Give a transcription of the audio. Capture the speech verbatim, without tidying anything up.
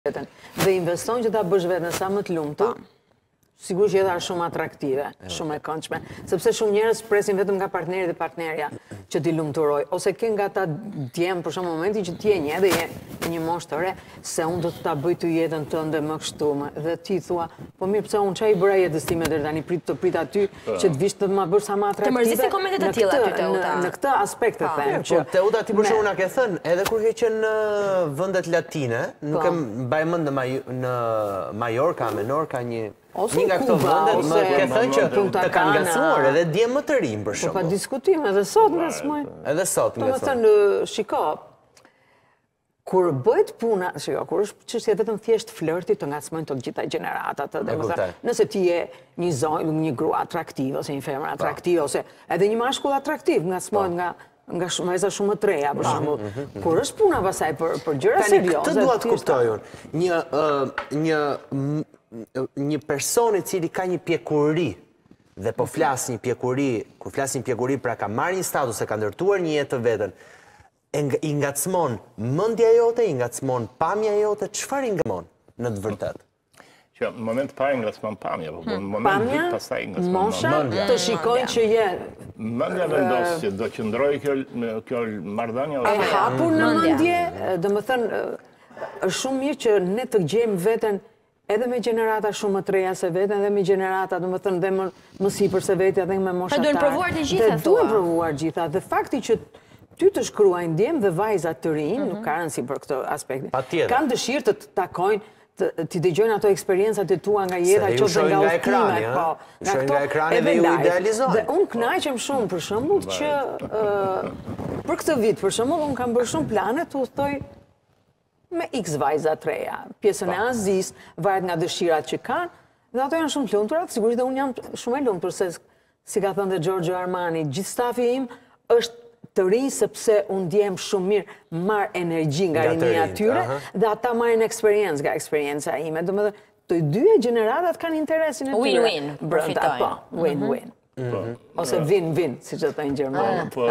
vetën dhe investon që ta bësh vetën sa më të lumtur, sigurisht jeta është shumë atraktive, shumë e këndshme, sepse shumë njerëz presin vetëm nga partneri dhe partnerja që t'i lumturoj, ose ke nga ta djem për shumë momentin që t'je një dhe je një moshë të re, se unë do të ta bëj të jetën tënde më kështu më, dhe ti thua, po mirë pse unë çaj bëra jetës time deri tani prit të prit aty që të vish të më bësh sa më atraktive. Të mërzisin komentet të tilla aty Teuta. Në këtë aspekt të them që Teuta ti për shkakun na ke thënë, edhe kur ke qenë në vendet latine, nuk e mbaj mend në Majorka, Menorka, një Një nga këto vëndet më ke thënë që të kanë ngacmuar edhe dje më të rinj për shkak. Po pa diskutim, edhe sot ngacmojnë. Edhe sot ngacmojnë. Domethënë, shiko, kur bëhet puna, shiko, kur është çështje vetëm thjesht flirti, të ngacmojnë të gjitha gjeneratat, domethënë, nëse ti je një zonë, një grua atraktive ose një femër atraktive ose edhe një mashkull atraktiv, ngacmohet nga nga vajza shumë të reja, për shembull. Kur është puna pasaj për për gjëra serioze. Këtë dua të kuptoj unë. Një një një person i cili ka një pjekuri dhe po flas një pjekuri, kur flas një pjekuri pra ka marrë një status e ka ndërtuar një jetë të vetën, i ngacmon mendja jote, i ngacmon pamja jote, çfarë i ngacmon në të vërtetë? Që në moment parë ngacmon pamja, po në moment dytë pastaj ngacmon mosha, të shikojnë që je mendja vendos që do qëndroj kjo kjo marrëdhënie e hapur në mendje, domethënë është shumë mirë që ne të gjejmë veten edhe me gjenerata shumë më të reja se vetën, edhe me gjenerata, do më thënë, dhe më sipër se vetja, dhe me moshatar. Pa duhen provuar të gjitha, thua. Dhe duhen provuar gjitha. Dhe fakti që ty të shkruajnë djemë dhe vajzat të rinj, nuk ka rëndësi për këtë aspekt. Kanë dëshirë të të takojnë, të dëgjojnë ato eksperiencat e tua nga jeta, që dhe nga udhëtimet, po. Shojnë nga ekrani dhe ju idealizojnë. Dhe unë kënaqem shumë, për shembull, që për këtë vit, për shembull, unë kam bërë shumë plane të udhtoj me x vajza të reja. Pjesën e Azis, varet nga dëshirat që kanë, dhe ato janë shumë të lumturat, sigurisht dhe unë jam shumë e lumtur, se si ka thënë dhe Giorgio Armani, gjithë stafi im është të rinj sepse unë ndjem shumë mirë, marr energji nga rinia atyre, dhe ata marrin eksperiencë nga eksperienca ime. Domethënë, të dyja gjeneratat kanë interesin e tyre. Win-win, përfitojnë. Po, win-win. Ose win-win, siç e thonë gjermanë.